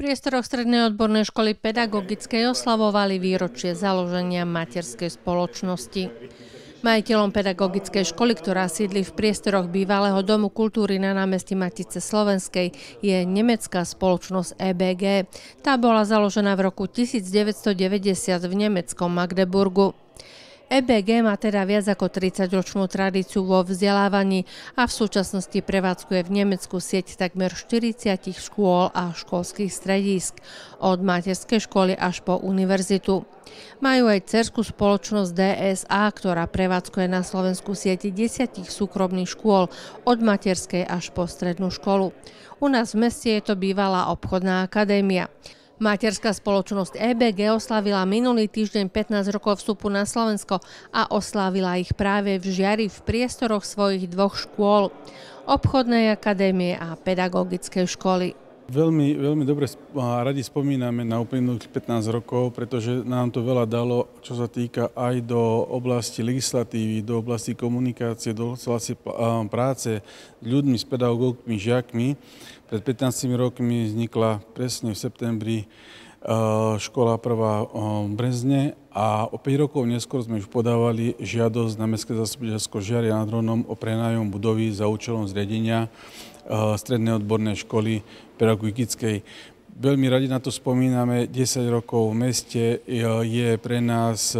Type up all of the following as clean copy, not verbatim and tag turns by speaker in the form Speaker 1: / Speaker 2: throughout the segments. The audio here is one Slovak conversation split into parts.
Speaker 1: priestoroch Strednej odbornej školy pedagogickej oslavovali výročie založenia materskej spoločnosti. Majiteľom pedagogickej školy, ktorá sídli v priestoroch bývalého domu kultúry na námestí Matice Slovenskej, je nemecká spoločnosť EBG. Tá bola založená v roku 1990 v nemeckom Magdeburgu. EBG má teda viac ako 30-ročnú tradíciu vo vzdelávaní a v súčasnosti prevádzkuje v Nemecku sieť takmer 40 škôl a školských stredísk, od materskej školy až po univerzitu. Majú aj dcérsku spoločnosť DSA, ktorá prevádzkuje na Slovensku sieti 10 súkromných škôl, od materskej až po strednú školu. U nás v meste je to bývalá obchodná akadémia. Materská spoločnosť EBG oslavila minulý týždeň 15 rokov vstupu na Slovensko a oslávila ich práve v Žiari v priestoroch svojich dvoch škôl, obchodnej akadémie a pedagogickej školy.
Speaker 2: Veľmi dobre a radi spomíname na uplynulých 15 rokov, pretože nám to veľa dalo, čo sa týka aj do oblasti legislatívy, do oblasti komunikácie, do oblasti práce s ľuďmi, s pedagógmi, žiakmi. Pred 15 rokmi vznikla presne v septembri škola prvá v Brezne a o 5 rokov neskôr sme už podávali žiadosť na Mestské zastupiteľstvo Žiari nad Hronom o prenájom budovy za účelom zriadenia Strednej odbornej školy pedagogickej. Veľmi radi na to spomíname. 10 rokov v meste je pre nás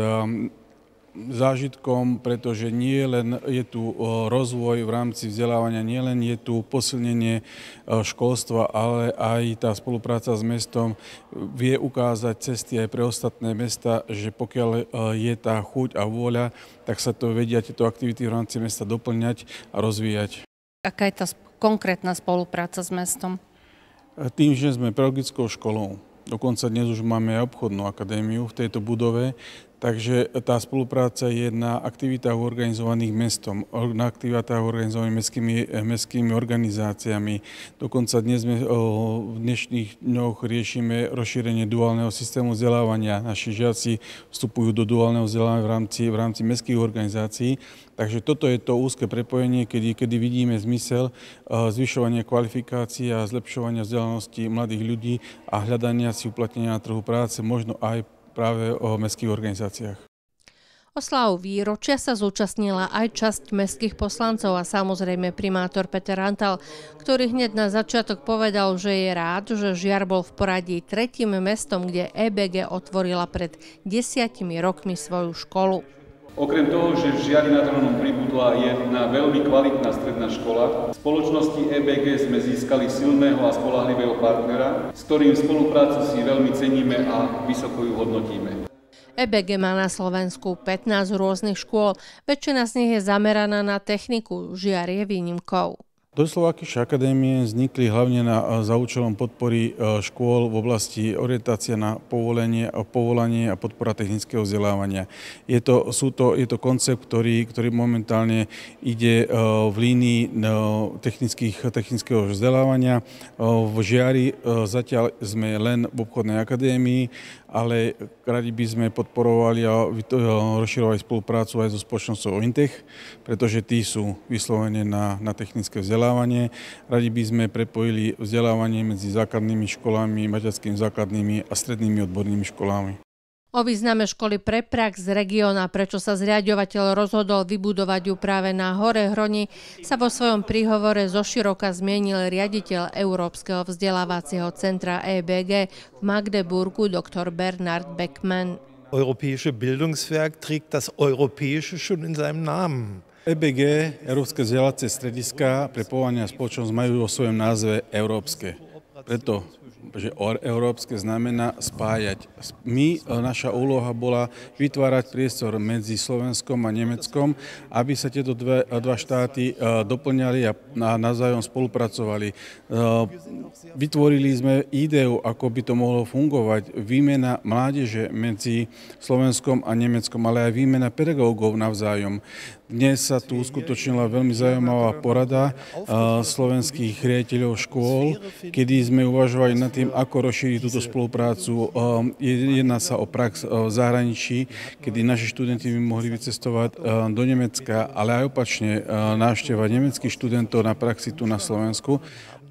Speaker 2: zážitkom, pretože nie len je tu rozvoj v rámci vzdelávania, nie len je tu posilnenie školstva, ale aj tá spolupráca s mestom vie ukázať cesty aj pre ostatné mesta, že pokiaľ je tá chuť a vôľa, tak sa to vedia tieto aktivity v rámci mesta doplňať a rozvíjať.
Speaker 3: Aká je tá konkrétna spolupráca s mestom?
Speaker 2: Tým, že sme pedagogickou školou, dokonca dnes už máme aj obchodnú akadémiu v tejto budove, takže tá spolupráca je na aktivitách organizovaných mestom, na aktivitách organizovaných mestskými organizáciami. Dokonca dnes v dnešných dňoch riešime rozšírenie duálneho systému vzdelávania. Naši žiaci vstupujú do duálneho vzdelávania v rámci mestských organizácií. Takže toto je to úzke prepojenie, kedy vidíme zmysel zvyšovania kvalifikácií a zlepšovania vzdelanosti mladých ľudí a hľadania si uplatnenia na trhu práce, možno aj práve o mestských organizáciách.
Speaker 1: Oslavu výročia sa zúčastnila aj časť mestských poslancov a samozrejme primátor Peter Antal, ktorý hneď na začiatok povedal, že je rád, že Žiar bol v poradí 3. mestom, kde EBG otvorila pred 10 rokmi svoju školu.
Speaker 4: Okrem toho, že v Žiari nad Hronom pribudla jedna veľmi kvalitná stredná škola, v spoločnosti EBG sme získali silného a spoľahlivého partnera, s ktorým spoluprácu si veľmi ceníme a vysoko ju hodnotíme.
Speaker 1: EBG má na Slovensku 15 rôznych škôl, väčšina z nich je zameraná na techniku, Žiar je výnimkou.
Speaker 2: Slovákyšie akadémie vznikli hlavne za účelom podpory škôl v oblasti orientácia na povolanie a podpora technického vzdelávania. Je to koncept, ktorý momentálne ide v línii technického vzdelávania. V Žiari zatiaľ sme len v obchodnej akadémii, ale radi by sme podporovali a rozširovali spoluprácu aj so spoločnosťou Intech, pretože tí sú vyslovene na technické vzdelávanie. Radi by sme prepojili vzdelávanie medzi základnými školami, materskými základnými a strednými odbornými školami.
Speaker 1: O význame školy pre prax z regióna, prečo sa zriaďovateľ rozhodol vybudovať ju práve na Hore Hroni, sa vo svojom príhovore zoširoka zmienil riaditeľ Európskeho vzdelávacieho centra EBG v Magdeburgu dr. Bernhard Beckmann.
Speaker 5: Europäische Bildungswerk trägt das Europäische schon in seinem Namen.
Speaker 2: EBG, Európske vzdelávacie strediska pre povolania a spoločnosť, majú vo svojom názve európske. Preto, že európske znamená spájať. Naša úloha bola vytvárať priestor medzi Slovenskom a Nemeckom, aby sa tieto dva štáty doplňali a navzájom spolupracovali. Vytvorili sme ideu, ako by to mohlo fungovať. Výmena mládeže medzi Slovenskom a Nemeckom, ale aj výmena pedagógov navzájom. Dnes sa tu uskutočnila veľmi zaujímavá porada slovenských riaditeľov škôl, kedy sme uvažovali nad tým, ako rozšíriť túto spoluprácu. Jedná sa o prax v zahraničí, kedy naši študenti by mohli vycestovať do Nemecka, ale aj opačne návšteva nemeckých študentov na praxi tu na Slovensku.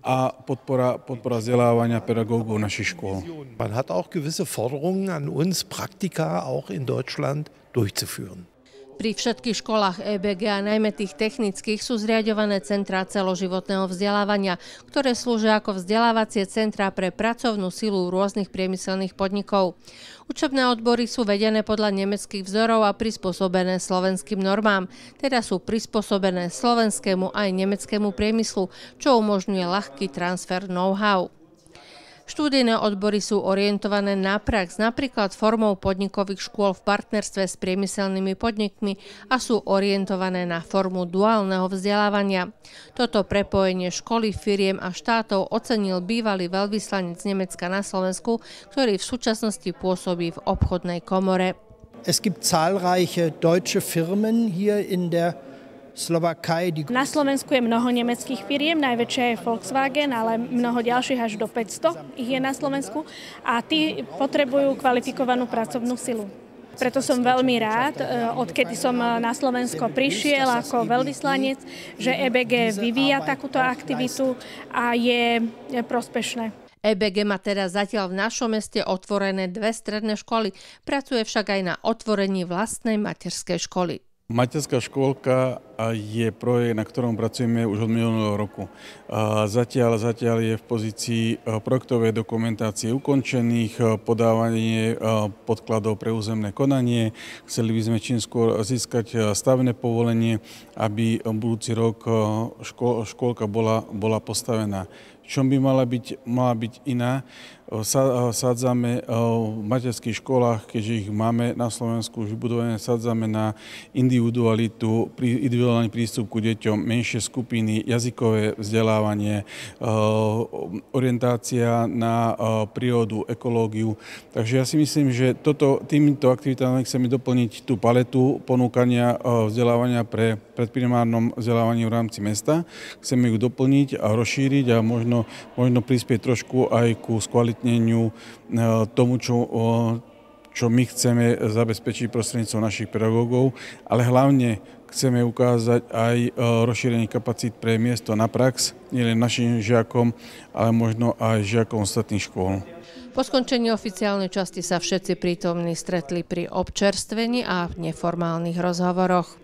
Speaker 2: a podpora vzdelávania pedagógov našich škôl.
Speaker 5: Man hat auch gewisse Forderungen an uns, Praktika auch in Deutschland durchzuführen.
Speaker 1: Pri všetkých školách EBG a najmä tých technických sú zriaďované centrá celoživotného vzdelávania, ktoré slúžia ako vzdelávacie centrá pre pracovnú silu rôznych priemyselných podnikov. Učebné odbory sú vedené podľa nemeckých vzorov a prispôsobené slovenským normám, teda sú prispôsobené slovenskému aj nemeckému priemyslu, čo umožňuje ľahký transfer know-how. Študijné odbory sú orientované na prax, napríklad formou podnikových škôl v partnerstve s priemyselnými podnikmi a sú orientované na formu duálneho vzdelávania. Toto prepojenie školy, firiem a štátov ocenil bývalý veľvyslanec Nemecka na Slovensku, ktorý v súčasnosti pôsobí v obchodnej komore.
Speaker 6: Es gibt zahlreiche deutsche Firmen hier in der Slowakei.
Speaker 7: Na Slovensku je mnoho nemeckých firiem, najväčšia je Volkswagen, ale mnoho ďalších až do 500 ich je na Slovensku a tí potrebujú kvalifikovanú pracovnú silu. Preto som veľmi rád, odkedy som na Slovensko prišiel ako veľvyslanec, že EBG vyvíja takúto aktivitu a je prospešné.
Speaker 1: EBG má teda zatiaľ v našom meste otvorené 2 stredné školy, pracuje však aj na otvorení vlastnej materskej školy.
Speaker 2: Materská škôlka je projekt, na ktorom pracujeme už od minulého roku. Zatiaľ je v pozícii projektovej dokumentácie ukončených, podávanie podkladov pre územné konanie. Chceli by sme čím skôr získať stavebné povolenie, aby budúci rok škôlka bola postavená. Čom by mala byť iná? Sádzame v materských školách, keďže ich máme na Slovensku už vybudované, sádzame na individuálny prístup ku deťom, menšie skupiny, jazykové vzdelávanie, orientácia na prírodu, ekológiu. Takže ja si myslím, že týmito aktivitami chceme doplniť tú paletu ponúkania vzdelávania pre predprimárnom vzdelávaní v rámci mesta. Chceme ju doplniť a rozšíriť a možno prispieť trošku aj ku skvalitneniu tomu, čo my chceme zabezpečiť prostredníctvom našich pedagógov, ale hlavne chceme ukázať aj rozšírenie kapacít pre miesto na prax, nielen našim žiakom, ale možno aj žiakom ostatných škôl.
Speaker 1: Po skončení oficiálnej časti sa všetci prítomní stretli pri občerstvení a neformálnych rozhovoroch.